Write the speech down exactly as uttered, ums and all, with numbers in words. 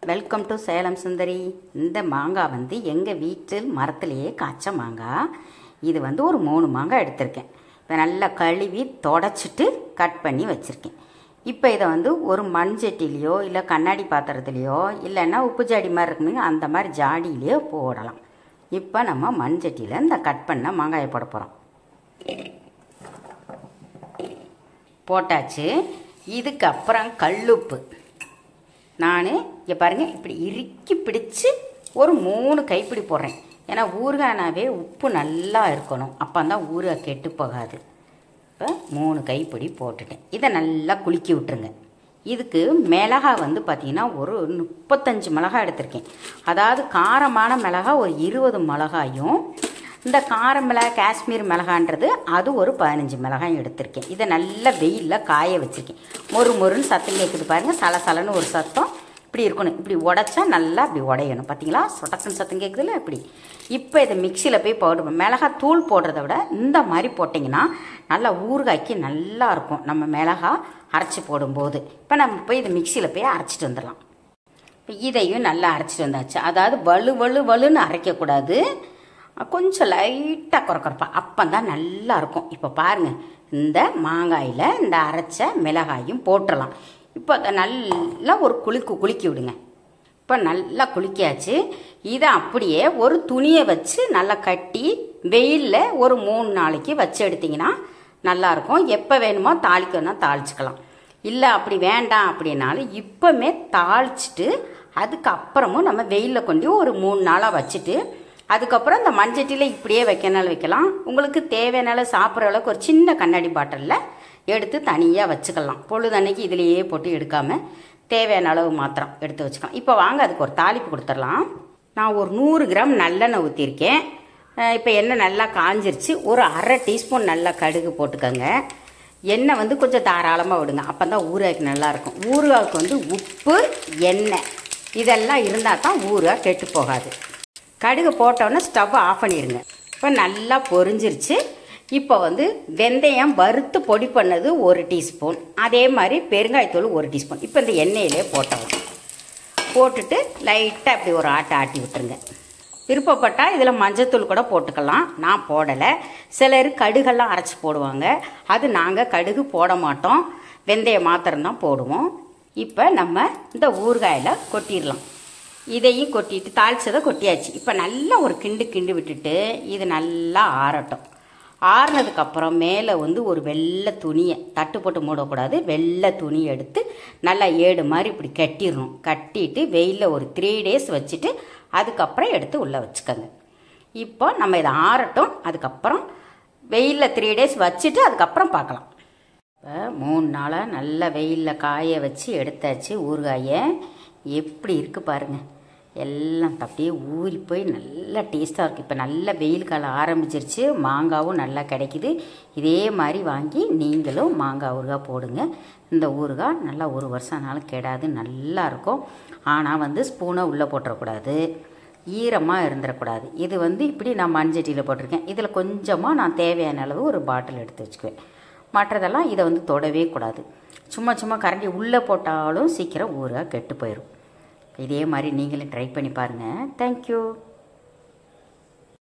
Welcome to Salem சுந்தரி. இந்த மாங்காய் வந்து எங்கள் வீட்டில் மரத்துலேயே காய்ச்ச மாங்காய். இது வந்து ஒரு மூணு மாங்காய் எடுத்திருக்கேன். இப்போ நல்லா கழுவி தொடச்சிட்டு கட் பண்ணி வச்சுருக்கேன். இப்போ இதை வந்து ஒரு மண் சட்டிலையோ இல்லை கண்ணாடி பாத்திரத்துலையோ இல்லைன்னா உப்பு ஜாடி மாதிரி இருக்குங்க, அந்த மாதிரி ஜாடியிலையோ போடலாம். இப்போ நம்ம மண் சட்டியில் இந்த கட் பண்ண மாங்காயை போட போகிறோம். போட்டாச்சு. இதுக்கப்புறம் கல்லுப்பு நான் இங்கே பாருங்கள் இப்படி இறுக்கி பிடிச்சி ஒரு மூணு கைப்பிடி போடுறேன். ஏன்னா ஊறுகாய்னாவே உப்பு நல்லா இருக்கணும், அப்போ தான் ஊறுகாய் கெட்டு போகாது. இப்போ மூணு கைப்பிடி போட்டுட்டேன். இதை நல்லா குலுக்கி விட்டுருங்க. இதுக்கு மிளகாய் வந்து பார்த்திங்கன்னா ஒரு முப்பத்தஞ்சு மிளகாய் எடுத்திருக்கேன். அதாவது காரமான மிளகாய் ஒரு இருபது மிளகாயும், இந்த கார மிளகாய் காஷ்மீர் மிளகான்றது அது ஒரு பதினஞ்சு மிளகாயும் எடுத்திருக்கேன். இதை நல்லா வெயிலில் காய வச்சுருக்கேன். மொறு மொறுன்னு சத்தம் கேட்குது பாருங்கள், சலசலன்னு ஒரு சத்தம் இப்படி இருக்கணும். இப்படி உடைச்சா நல்லா இப்படி உடையணும். பார்த்தீங்களா, சொடக்குன்னு சத்தம் கேட்குதுல்ல இப்படி. இப்போ இதை மிக்சியில் போய் பவுடர், மிளகாய் தூள் போடுறத விட இந்த மாதிரி போட்டிங்கன்னா நல்லா ஊறுகாய்க்கு நல்லா இருக்கும். நம்ம மிளகாய் அரைச்சி போடும்போது இப்போ நம்ம போய் இதை மிக்சியில் போய் அரைச்சிட்டு வந்துடலாம். இப்போ இதையும் நல்லா அரைச்சிட்டு வந்தாச்சு. அதாவது வலு வலு வலுன்னு அரைக்கக்கூடாது, கொஞ்சம் லைட்டாக குறைக்கிறப்பா, அப்போ தான் நல்லா இருக்கும். இப்போ பாருங்கள், இந்த மாங்காயில் இந்த அரைச்ச மிளகாயும் போட்டுடலாம். இப்போ அதை நல்லா ஒரு குலுக்கு குலுக்கி விடுங்க. இப்போ நல்லா குலுக்கியாச்சு. இதை அப்படியே ஒரு துணியை வச்சு நல்லா கட்டி வெயிலில் ஒரு மூணு நாளைக்கு வச்சு எடுத்திங்கன்னா நல்லாயிருக்கும். எப்போ வேணுமோ தாளிக்கணும்னா தாளிச்சிக்கலாம். இல்லை அப்படி வேண்டாம் அப்படின்னாலும் இப்போமே தாளிச்சிட்டு அதுக்கப்புறமும் நம்ம வெயிலில் கொண்டு ஒரு மூணு நாளாக வச்சுட்டு அதுக்கப்புறம் இந்த மண்சட்டியில் இப்படியே வைக்கனாலும் வைக்கலாம். உங்களுக்கு தேவையானாலும் சாப்பிட்ற அளவுக்கு ஒரு சின்ன கண்ணாடி பாட்டிலில் எடுத்து தனியாக வச்சுக்கலாம். பொழுதன்னைக்கு இதிலேயே போட்டு எடுக்காமல் தேவையான அளவு மாத்திரம் எடுத்து வச்சுக்கலாம். இப்போ வாங்க அதுக்கு ஒரு தாளிப்பு கொடுத்துடலாம். நான் ஒரு நூறு கிராம் நல்லெண்ணெய் ஊற்றிருக்கேன். இப்போ எண்ணெய் நல்லா காஞ்சிருச்சு. ஒரு அரை டீஸ்பூன் நல்லா கடுகு போட்டுக்கோங்க. எண்ணெய் வந்து கொஞ்சம் தாராளமாக விடுங்க, அப்போ தான் ஊறுகாய்க்கு நல்லாயிருக்கும். ஊறுகாய்க்கு வந்து உப்பு எண்ணெய் இதெல்லாம் இருந்தால் தான் ஊறுகாய் கெட்டு போகாது. கடுகு போட்டோன்னே ஸ்டவ்வை ஆஃப் பண்ணிடுங்க. இப்போ நல்லா பொரிஞ்சிருச்சு. இப்போ வந்து வெந்தயம் வறுத்து பொடி பண்ணது ஒரு டீஸ்பூன், அதே மாதிரி பெருங்காயத்தூள் ஒரு டீஸ்பூன் இப்போ இந்த எண்ணெயிலே போட்டலாம். போட்டுட்டு லைட்டாக இப்படி ஒரு ஆட்டை ஆட்டி விட்டுருங்க. விருப்பப்பட்டால் இதில் மஞ்சத்தூள் கூட போட்டுக்கலாம், நான் போடலை. சிலர் கடுகெல்லாம் அரைச்சி போடுவாங்க, அது நாங்கள் கடுகு போட மாட்டோம், வெந்தயம் மாத்திரம்தான் போடுவோம். இப்போ நம்ம இந்த ஊறுகாயில் கொட்டிடலாம். இதையும் கொட்டிட்டு தாளிச்சதை கொட்டியாச்சு. இப்போ நல்லா ஒரு கிண்டு கிண்டு விட்டுட்டு இது நல்லா ஆறட்டும். ஆறுனதுக்கப்புறம் மேலே வந்து ஒரு வெள்ளை துணியை தட்டு போட்டு மூடக்கூடாது, வெள்ளை துணி எடுத்து நல்லா ஏடு மாதிரி இப்படி கட்டிடணும். கட்டிட்டு வெயிலில் ஒரு த்ரீ டேஸ் வச்சுட்டு அதுக்கப்புறம் எடுத்து உள்ளே வச்சுக்கோங்க. இப்போ நம்ம இதை ஆறட்டும், அதுக்கப்புறம் வெயிலில் த்ரீ டேஸ் வச்சுட்டு அதுக்கப்புறம் பார்க்கலாம். இப்போ மூணு நாளாக நல்லா வெயிலில் காய வச்சு எடுத்தாச்சு. ஊறுகாயை எப்படி இருக்குது பாருங்கள், எல்லாம் அப்படியே ஊறி போய் நல்லா டேஸ்ட்டாக இருக்குது. இப்போ நல்லா வெயில் காலம் ஆரம்பிச்சிருச்சு, மாங்காவும் நல்லா கிடைக்கிது. இதே மாதிரி வாங்கி நீங்களும் மாங்காய் ஊறுகாய் போடுங்க. இந்த ஊறுகாய் நல்லா ஒரு வருஷம் ஆனாலும் கெடாது, நல்லாயிருக்கும். ஆனால் வந்து ஸ்பூனை உள்ளே போட்டுறக்கூடாது, ஈரமாக இருந்துடக்கூடாது. இது வந்து இப்படி நான் மண்சட்டியில் போட்டிருக்கேன். இதில் கொஞ்சமாக நான் தேவையான அளவு ஒரு பாட்டில் எடுத்து வச்சுக்குவேன். மற்றதெல்லாம் இதை வந்து தொடவே கூடாது. சும்மா சும்மா கரண்டி உள்ளே போட்டாலும் சீக்கிரம் ஊறுகாய் கெட்டு போயிடும். இதே மாதிரி நீங்களும் ட்ரை பண்ணி பாருங்கள். தேங்க்யூ.